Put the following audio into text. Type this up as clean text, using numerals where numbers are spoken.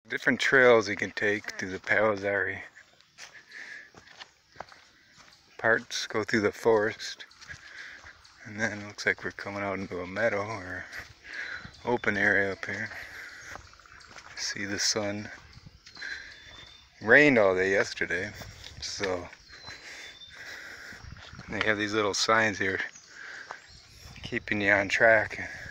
Different trails you can take through the Pelizzari. Parts go through the forest, and then it looks like we're coming out into a meadow or open area up here. See the sun. Rained all day yesterday, so they have these little signs here keeping you on track.